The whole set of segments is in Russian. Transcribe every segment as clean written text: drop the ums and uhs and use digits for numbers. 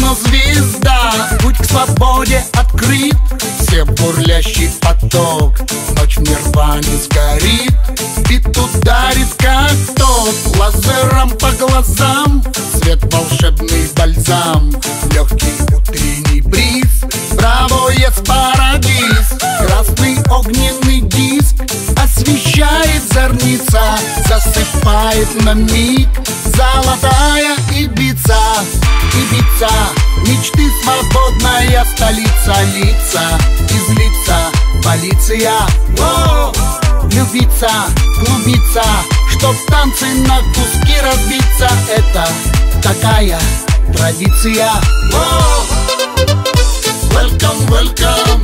звезда. Путь к свободе открыт, все в бурлящий поток. Ночь в нирване сгорит, бит ударит как ток. Лазером по глазам, свет волшебный бальзам. Легкий утренний бриз, бравоец парадиз. Красный огненный диск освещает зорница, засыпает на миг золотая Ибица. Ибица, мечты свободная столица. Лица из лица полиция. Воу! Любиться, клубиться, чтоб танцы на куски разбиться. Это такая традиция. Воу! Welcome, welcome.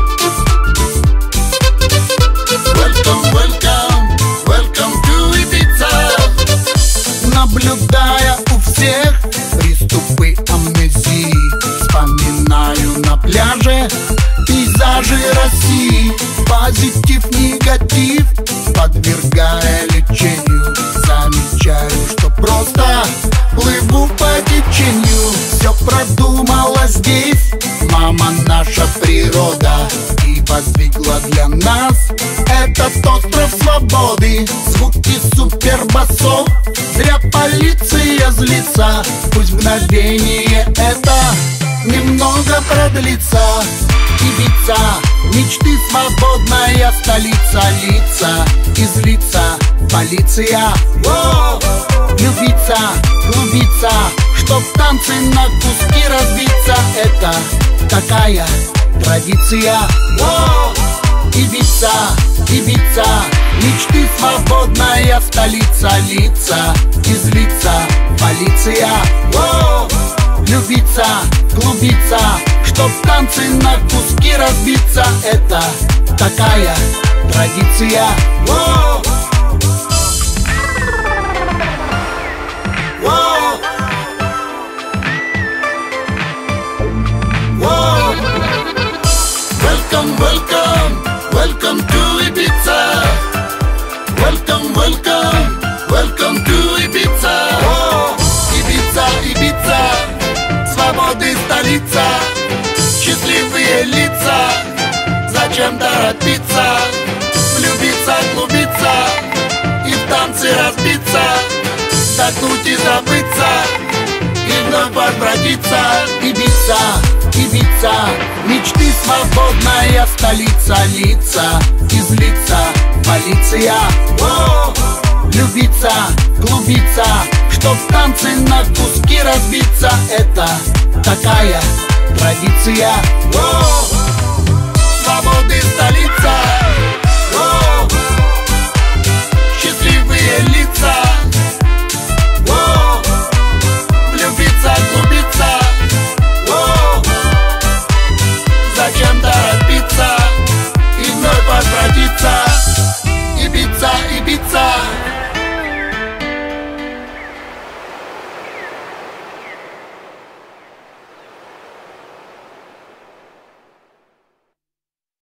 Welcome, welcome. Welcome to Ibiza. Наблюдая у всех приступы амнезии, вспоминаю на пляже пейзажи России. Позитив, негатив, подвергая лечению, замечаю, что просто плыву по течению. Все продумала здесь мама наша природа и воздвигла для нас этот остров свободы. Звуки супербасов, зря полиция злится. Пусть мгновение это немного продлится. Ибица, мечты свободная столица. Лица из лица полиция. Воу! Любиться, клубиться, чтоб танцы на куски разбиться. Это такая традиция. Воу! Ибица, Ибица, мечты свободная столица. Лица из лица полиция. Воу! Любиться, клубиться, чтоб танцы на куски разбиться. Это такая традиция. Воу! Воу! Воу! Welcome, welcome, welcome to Ibiza. Welcome, welcome, welcome to Ibiza. Воу! Ibiza, Ibiza, свободы столица, счастливые лица. Зачем торопиться, влюбиться, клубиться и в танцы разбиться, вдохнуть и забыться, и вновь возвратиться. Ибица, Ибица, мечты свободная столица. Лица из лица полиция. Воу! Любиться, клубиться, чтоб танцы на куски разбиться. Это такая традиция. Воу! Свободы столица.